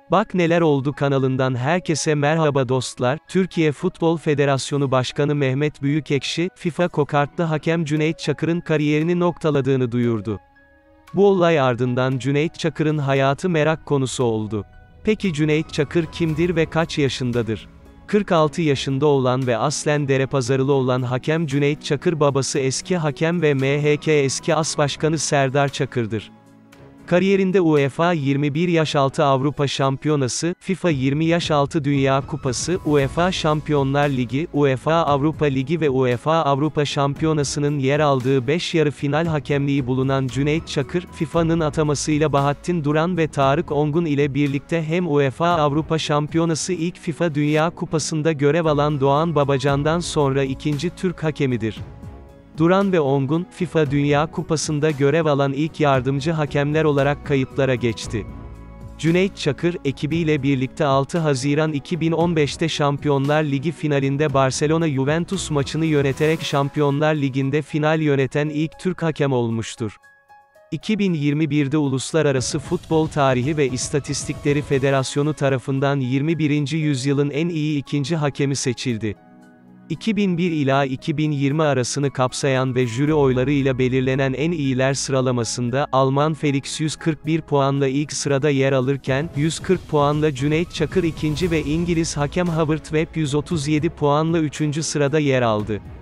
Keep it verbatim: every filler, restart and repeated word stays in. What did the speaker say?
Bak Neler Oldu kanalından herkese merhaba dostlar. Türkiye Futbol Federasyonu Başkanı Mehmet Büyükekşi, FIFA kokartlı hakem Cüneyt Çakır'ın kariyerini noktaladığını duyurdu. Bu olay ardından Cüneyt Çakır'ın hayatı merak konusu oldu. Peki Cüneyt Çakır kimdir ve kaç yaşındadır? kırk altı yaşında olan ve aslen Derepazarılı olan hakem Cüneyt Çakır babası eski hakem ve M H K eski as başkanı Serdar Çakır'dır. Kariyerinde UEFA yirmi bir yaş altı Avrupa Şampiyonası, FIFA yirmi yaş altı Dünya Kupası, UEFA Şampiyonlar Ligi, UEFA Avrupa Ligi ve UEFA Avrupa Şampiyonası'nın yer aldığı beş yarı final hakemliği bulunan Cüneyt Çakır, FIFA'nın atamasıyla Bahattin Duran ve Tarık Ongun ile birlikte hem UEFA Avrupa Şampiyonası ilk FIFA Dünya Kupası'nda görev alan Doğan Babacan'dan sonra ikinci Türk hakemidir. Duran ve Ongun, FIFA Dünya Kupası'nda görev alan ilk yardımcı hakemler olarak kayıtlara geçti. Cüneyt Çakır, ekibiyle birlikte altı Haziran iki bin on beş'te Şampiyonlar Ligi finalinde Barcelona-Juventus maçını yöneterek Şampiyonlar Ligi'nde final yöneten ilk Türk hakem olmuştur. iki bin yirmi bir'de Uluslararası Futbol Tarihi ve İstatistikleri Federasyonu tarafından yirmi birinci yüzyılın en iyi ikinci hakemi seçildi. iki bin bir ila iki bin yirmi arasını kapsayan ve jüri oylarıyla belirlenen en iyiler sıralamasında, Alman Felix yüz kırk bir puanla ilk sırada yer alırken, yüz kırk puanla Cüneyt Çakır ikinci ve İngiliz hakem Howard Webb yüz otuz yedi puanla üçüncü sırada yer aldı.